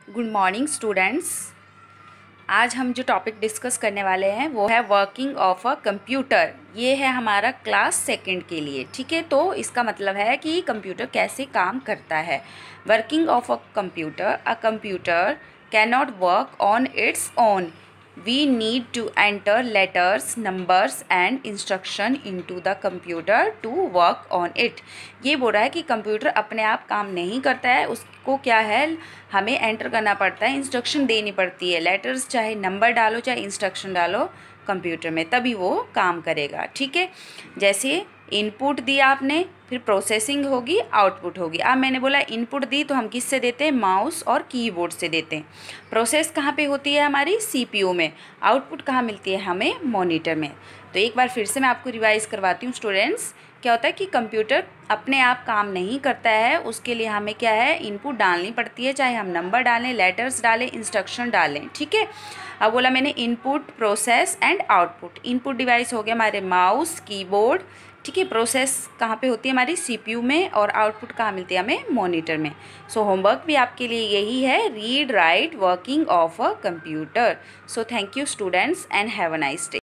Good morning students. आज हम जो टॉपिक डिस्कस करने वाले हैं वो है वर्किंग ऑफ अ कंप्यूटर। ये है हमारा क्लास सेकंड के लिए, ठीक है। तो इसका मतलब है कि कंप्यूटर कैसे काम करता है। Working of a computer can not work on its own. We need to enter letters, numbers and instruction into the computer to work on it। ये बोल रहा है कि कंप्यूटर अपने आप काम नहीं करता है, उसको क्या है, हमें एंटर करना पड़ता है, इंस्ट्रक्शन देनी पड़ती है। लेटर्स चाहे नंबर डालो चाहे इंस्ट्रक्शन डालो कंप्यूटर में, तभी वो काम करेगा, ठीक है। जैसे इनपुट दिया आपने, फिर प्रोसेसिंग होगी, आउटपुट होगी। अब मैंने बोला इनपुट दी तो हम किससे देते हैं, माउस और कीबोर्ड से देते हैं। प्रोसेस कहाँ पे होती है, हमारी सीपीयू में। आउटपुट कहाँ मिलती है, हमें मॉनिटर में। तो एक बार फिर से मैं आपको रिवाइज करवाती हूँ स्टूडेंट्स। क्या होता है कि कंप्यूटर अपने आप काम नहीं करता है, उसके लिए हमें क्या है, इनपुट डालनी पड़ती है, चाहे हम नंबर डालें, लेटर्स डालें, इंस्ट्रक्शन डालें, ठीक है। अब बोला मैंने input, process and output. Input device हो गया हमारे माउस, कीबोर्ड, ठीक है। प्रोसेस कहाँ पे होती है, हमारी सीपीयू में, और आउटपुट कहाँ मिलती है, हमें मॉनिटर में। सो होमवर्क भी आपके लिए यही है, read write working of a computer. So thank you students and have a nice day.